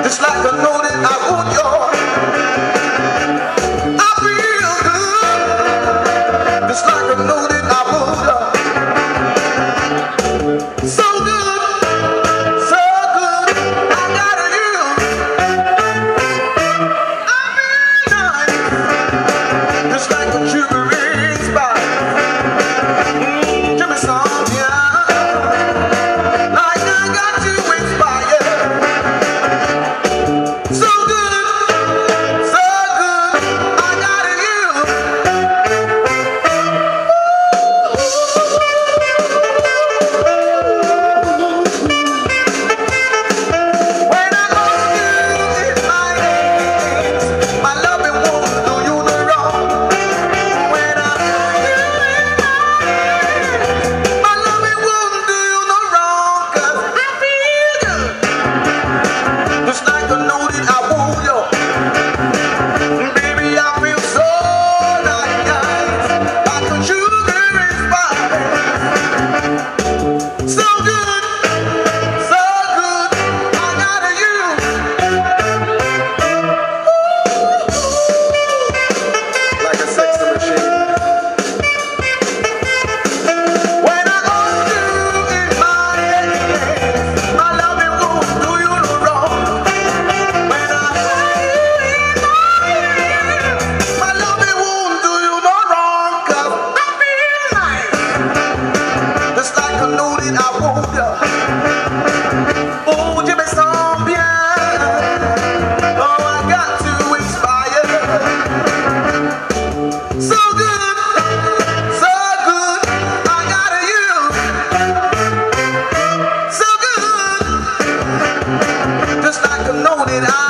Just like I know that I want your. I feel good. Just like I know that I want your. So good, so good. I got you. I feel nice. Just like a sugar spot. Give me some, yeah. Like I got you inspired. So good, so good, I got you. When I hold you in my hands, my loving won't do you no wrong. When I hold you in my hands, my loving won't do you no wrong. 'Cause I feel good, just like I know that I want you. Baby, I feel so nice, like a sugar inspired. So good, I got you. Like a sexy machine. When I hold you in my hands, my loving won't do you no wrong. When I hold you in my hands, my loving won't do you no wrong. 'Cause I feel nice, just like I know that I want you. Oh, Jimmy Song, bien. Oh, I got to inspire. So good, I got you. So good, just like I know that I